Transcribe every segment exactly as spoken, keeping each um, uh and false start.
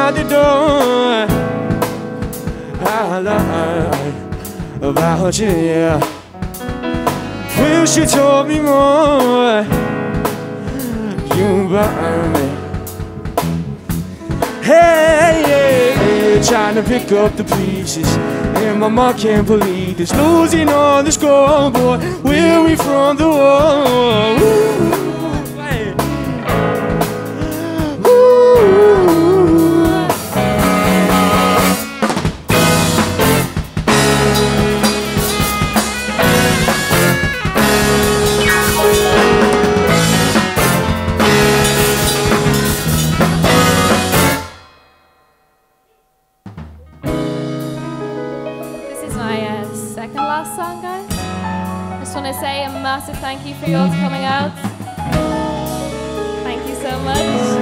out the door. I lied about you, yeah. Wish you told me more. You burn me. Hey, hey, hey, trying to pick up the pieces, and my mom can't believe this. Losing on the scoreboard, weary from the war. Ooh, hey. Song, guys. I just want to say a massive thank you for you all coming out. Thank you so much.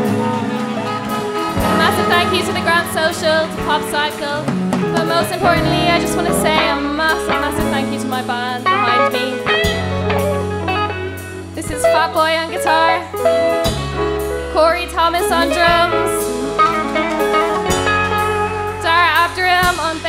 A massive thank you to the Grand Social, to PopCycle, but most importantly, I just want to say a massive, massive thank you to my band behind me. This is Fat Boy on guitar, Corey Thomas on drums, Dara Abdurrahim on